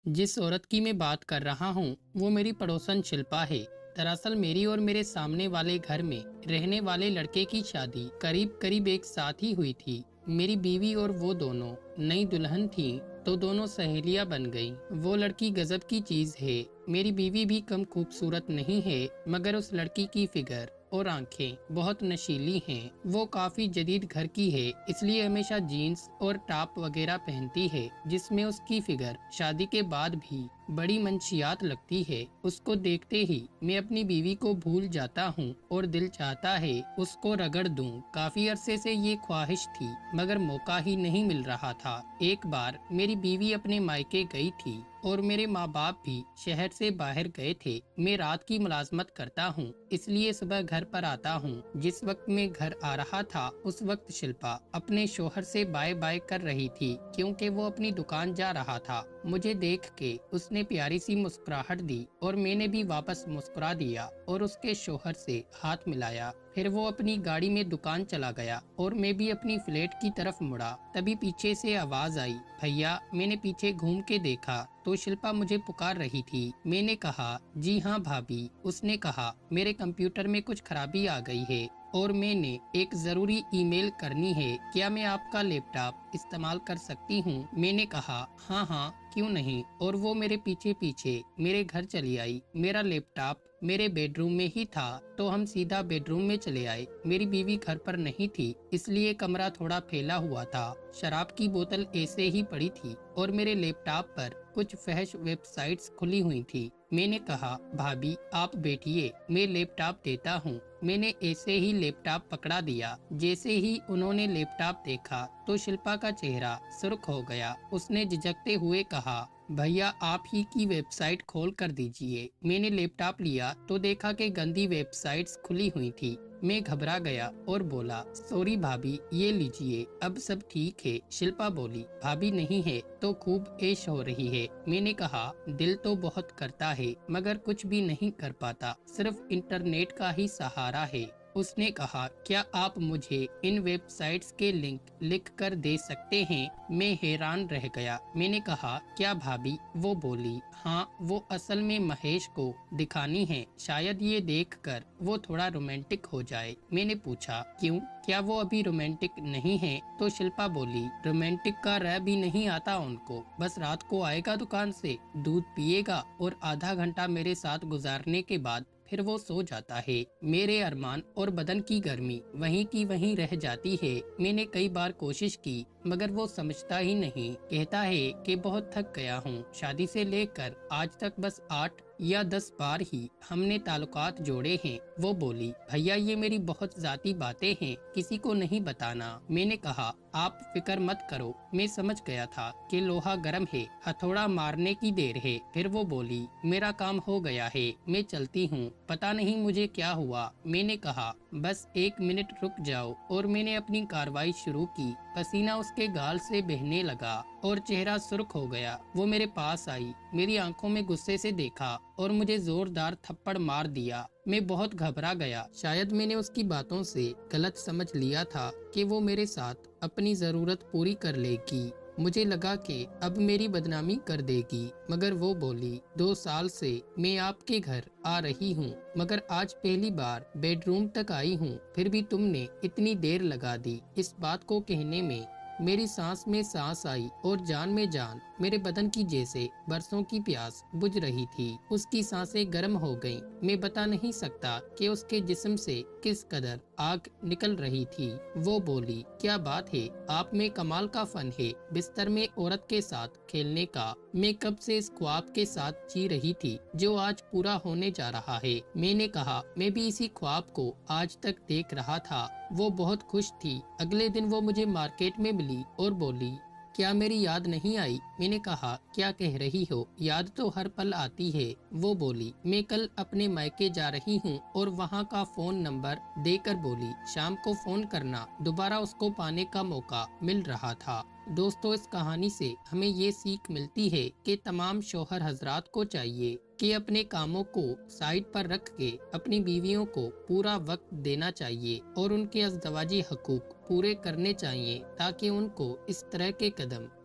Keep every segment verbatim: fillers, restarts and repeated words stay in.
जिस औरत की मैं बात कर रहा हूँ वो मेरी पड़ोसन शिल्पा है। दरअसल मेरी और मेरे सामने वाले घर में रहने वाले लड़के की शादी करीब करीब एक साथ ही हुई थी। मेरी बीवी और वो दोनों नई दुल्हन थी तो दोनों सहेलियां बन गईं। वो लड़की गजब की चीज है। मेरी बीवी भी कम खूबसूरत नहीं है, मगर उस लड़की की फिगर और आंखें बहुत नशीली हैं। वो काफी जदीद घर की है, इसलिए हमेशा जीन्स और टॉप वगैरह पहनती है, जिसमें उसकी फिगर शादी के बाद भी बड़ी मंशियात लगती है। उसको देखते ही मैं अपनी बीवी को भूल जाता हूँ और दिल चाहता है उसको रगड़ दूं। काफी अरसे से ये ख्वाहिश थी, मगर मौका ही नहीं मिल रहा था। एक बार मेरी बीवी अपने मायके गई थी और मेरे माँ बाप भी शहर से बाहर गए थे। मैं रात की मुलाजमत करता हूँ, इसलिए सुबह घर पर आता हूँ। जिस वक्त मैं घर आ रहा था उस वक्त शिल्पा अपने शोहर से बाय बाय कर रही थी, क्योंकि वो अपनी दुकान जा रहा था। मुझे देख के उसने प्यारी सी मुस्कुराहट दी और मैंने भी वापस मुस्कुरा दिया और उसके शोहर से हाथ मिलाया। फिर वो अपनी गाड़ी में दुकान चला गया और मैं भी अपनी फ्लैट की तरफ मुड़ा। तभी पीछे से आवाज आई, भैया। मैंने पीछे घूम के देखा तो शिल्पा मुझे पुकार रही थी। मैंने कहा, जी हाँ भाभी। उसने कहा, मेरे कंप्यूटर में कुछ खराबी आ गई है और मैंने एक जरूरी ईमेल करनी है। क्या मैं आपका लैपटॉप इस्तेमाल कर सकती हूँ? मैंने कहा, हाँ हाँ क्यों नहीं। और वो मेरे पीछे पीछे मेरे घर चली आई। मेरा लैपटॉप मेरे बेडरूम में ही था तो हम सीधा बेडरूम में चले आए। मेरी बीवी घर पर नहीं थी, इसलिए कमरा थोड़ा फैला हुआ था। शराब की बोतल ऐसे ही पड़ी थी और मेरे लैपटॉप पर कुछ फहश वेबसाइट्स खुली हुई थी। मैंने कहा, भाभी आप बैठिए, मैं लैपटॉप देता हूँ। मैंने ऐसे ही लैपटॉप पकड़ा दिया। जैसे ही उन्होंने लैपटॉप देखा तो शिल्पा का चेहरा सुर्ख हो गया। उसने झिझकते हुए कहा, भैया आप ही की वेबसाइट खोल कर दीजिए। मैंने लैपटॉप लिया तो देखा कि गंदी वेबसाइट्स खुली हुई थी। मैं घबरा गया और बोला, सॉरी भाभी, ये लीजिए, अब सब ठीक है। शिल्पा बोली, भाभी नहीं है तो खूब ऐश हो रही है। मैंने कहा, दिल तो बहुत करता है मगर कुछ भी नहीं कर पाता, सिर्फ इंटरनेट का ही सहारा है। उसने कहा, क्या आप मुझे इन वेबसाइट्स के लिंक लिख कर दे सकते हैं? मैं हैरान रह गया। मैंने कहा, क्या भाभी? वो बोली, हाँ, वो असल में महेश को दिखानी है, शायद ये देखकर वो थोड़ा रोमांटिक हो जाए। मैंने पूछा, क्यों, क्या वो अभी रोमांटिक नहीं है? तो शिल्पा बोली, रोमांटिक का रह भी नहीं आता उनको, बस रात को आएगा दुकान से, दूध पिएगा और आधा घंटा मेरे साथ गुजारने के बाद फिर वो सो जाता है। मेरे अरमान और बदन की गर्मी वहीं की वहीं रह जाती है। मैंने कई बार कोशिश की मगर वो समझता ही नहीं। कहता है कि बहुत थक गया हूँ। शादी से लेकर आज तक बस आठ या दस बार ही हमने ताल्लुकात जोड़े हैं। वो बोली, भैया ये मेरी बहुत जाती बातें हैं, किसी को नहीं बताना। मैंने कहा, आप फिक्र मत करो, मैं समझ गया था कि लोहा गर्म है, हथौड़ा मारने की देर है। फिर वो बोली, मेरा काम हो गया है, मैं चलती हूँ, पता नहीं मुझे क्या हुआ। मैंने कहा, बस एक मिनट रुक जाओ और मैंने अपनी कार्रवाई शुरू की। पसीना उसके गाल से बहने लगा और चेहरा सुर्ख हो गया। वो मेरे पास आई, मेरी आंखों में गुस्से से देखा और मुझे जोरदार थप्पड़ मार दिया। मैं बहुत घबरा गया। शायद मैंने उसकी बातों से गलत समझ लिया था कि वो मेरे साथ अपनी जरूरत पूरी कर लेगी। मुझे लगा कि अब मेरी बदनामी कर देगी, मगर वो बोली, दो साल से मैं आपके घर आ रही हूँ, मगर आज पहली बार बेडरूम तक आई हूँ, फिर भी तुमने इतनी देर लगा दी। इस बात को कहने में मेरी सांस में सांस आई और जान में जान मेरे बदन की जैसे बरसों की प्यास बुझ रही थी। उसकी सांसें गर्म हो गईं। मैं बता नहीं सकता कि उसके जिस्म से किस कदर आग निकल रही थी। वो बोली, क्या बात है, आप में कमाल का फन है बिस्तर में औरत के साथ खेलने का। मैं कब से इस ख्वाब के साथ जी रही थी जो आज पूरा होने जा रहा है। मैंने कहा, मैं भी इसी ख्वाब को आज तक देख रहा था। वो बहुत खुश थी। अगले दिन वो मुझे मार्केट में मिली और बोली, क्या मेरी याद नहीं आई? मैंने कहा, क्या कह रही हो, याद तो हर पल आती है। वो बोली, मैं कल अपने मायके जा रही हूँ और वहाँ का फोन नंबर देकर बोली, शाम को फोन करना। दोबारा उसको पाने का मौका मिल रहा था। दोस्तों, इस कहानी से हमें ये सीख मिलती है कि तमाम शौहर हजरात को चाहिए कि अपने कामों को साइड पर रख के अपनी बीवियों को पूरा वक्त देना चाहिए और उनके अज़दवाजी हकूक पूरे करने चाहिए, ताकि उनको इस तरह के कदम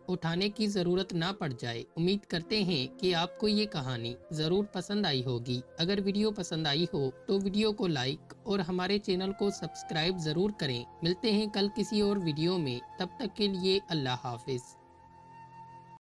اٹھانے کی ضرورت نہ پڑ جائے۔ امید کرتے ہیں کہ آپ کو یہ کہانی ضرور پسند آئی ہوگی۔ اگر ویڈیو پسند آئی ہو تو ویڈیو کو لائک اور ہمارے چینل کو سبسکرائب ضرور کریں۔ ملتے ہیں کل کسی اور ویڈیو میں، تب تک کے لیے اللہ حافظ۔